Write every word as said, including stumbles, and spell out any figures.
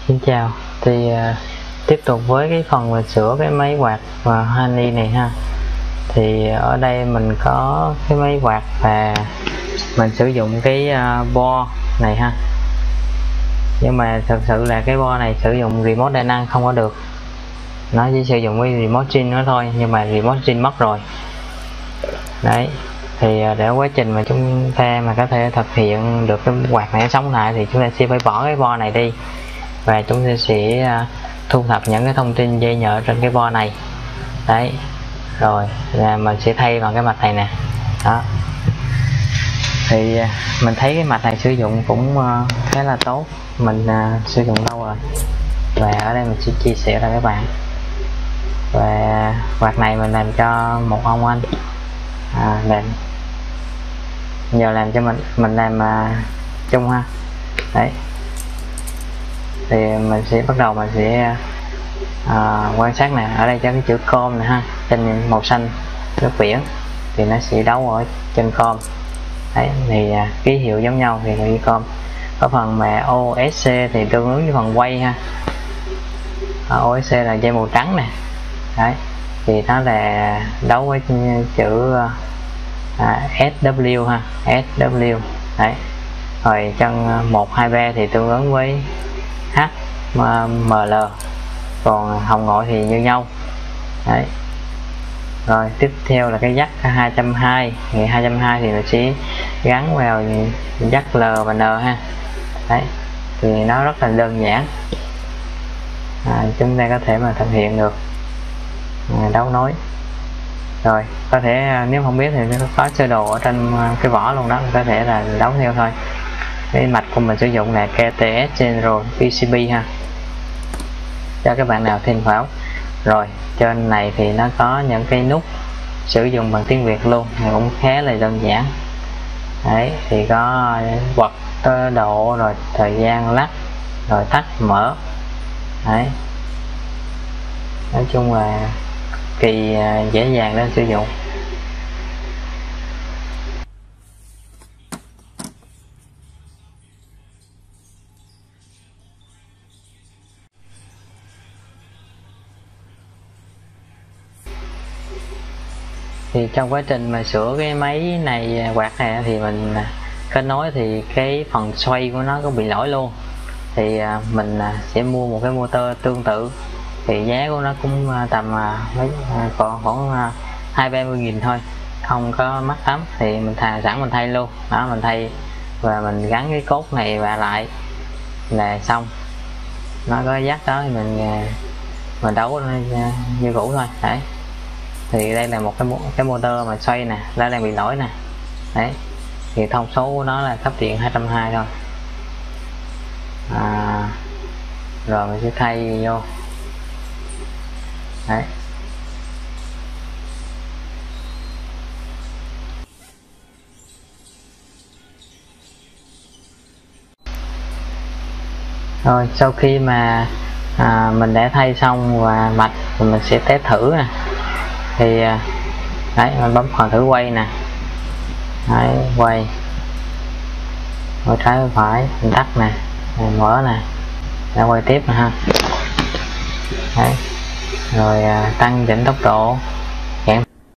Xin chào, thì uh, tiếp tục với cái phần mình sửa cái máy quạt và Honey này ha. Thì ở đây mình có cái máy quạt và mình sử dụng cái uh, bo này ha. Nhưng mà thực sự là cái bo này sử dụng remote đa năng không có được, nó chỉ sử dụng cái remote zin đó thôi, nhưng mà remote zin mất rồi đấy. Thì để quá trình mà chúng ta mà có thể thực hiện được cái quạt này sống lại thì chúng ta sẽ phải bỏ cái bo này đi, và chúng ta sẽ uh, thu thập những cái thông tin dây nhợ trên cái bo này đấy, rồi là mình sẽ thay bằng cái mạch này nè đó. Thì uh, mình thấy cái mạch này sử dụng cũng uh, khá là tốt, mình uh, sử dụng lâu rồi, và ở đây mình sẽ chia sẻ ra các bạn. Và quạt này mình làm cho một ông anh à, làm giờ làm cho mình mình làm uh, chung ha đấy. Thì mình sẽ bắt đầu mình sẽ à, quan sát nè, ở đây cho cái chữ com này ha, trên màu xanh nước biển thì nó sẽ đấu ở trên com đấy. Thì à, ký hiệu giống nhau thì là com. Có phần mà o ét xê thì tương ứng với phần quay ha. à, o ét xê là dây màu trắng nè đấy, thì nó là đấu với chữ à, ét vê kép ha, ét vê kép đấy. Rồi chân một hai ba thì tương ứng với H M L, còn hồng ngoại thì như nhau đấy. Rồi tiếp theo là cái dắt hai trăm hai mươi, thì hai trăm hai mươi thì mình sẽ gắn vào dắt L và N ha đấy. Thì nó rất là đơn giản, à, chúng ta có thể mà thực hiện được à, đấu nối. Rồi có thể nếu không biết thì nó có sơ đồ ở trên cái vỏ luôn đó, có thể là đấu theo thôi. Cái mạch của mình sử dụng là ca tê ét General pê xê bê ha, cho các bạn nào thêm vào. Rồi trên này thì nó có những cái nút sử dụng bằng tiếng Việt luôn, cũng khá là đơn giản đấy. Thì có bật tơ độ, rồi thời gian lắc, rồi tắt mở đấy. Nói chung là kỳ dễ dàng để sử dụng. Thì trong quá trình mà sửa cái máy này, quạt này thì mình kết nối thì cái phần xoay của nó có bị lỗi luôn. Thì mình sẽ mua một cái motor tương tự, thì giá của nó cũng tầm mấy còn khoảng hai ba mươi nghìn thôi, không có mắc lắm. Thì mình thà sẵn mình thay luôn đó, mình thay và mình gắn cái cốt này và lại là xong. Nó có dắt đó thì mình mình đấu như cũ thôi đấy. Thì đây là một cái cái motor mà xoay nè, nó đang bị lỗi nè đấy. Thì thông số của nó là cấp điện hai trăm hai mươi thôi à, rồi mình sẽ thay vô đấy. Rồi sau khi mà à, mình đã thay xong và mạch thì mình sẽ test thử nè. Thì đấy, mình bấm phần thử quay nè đấy, quay ở trái bên phải mình tắt nè, mình mở nè, đã quay tiếp nè ha đấy. Rồi à, tăng chỉnh tốc độ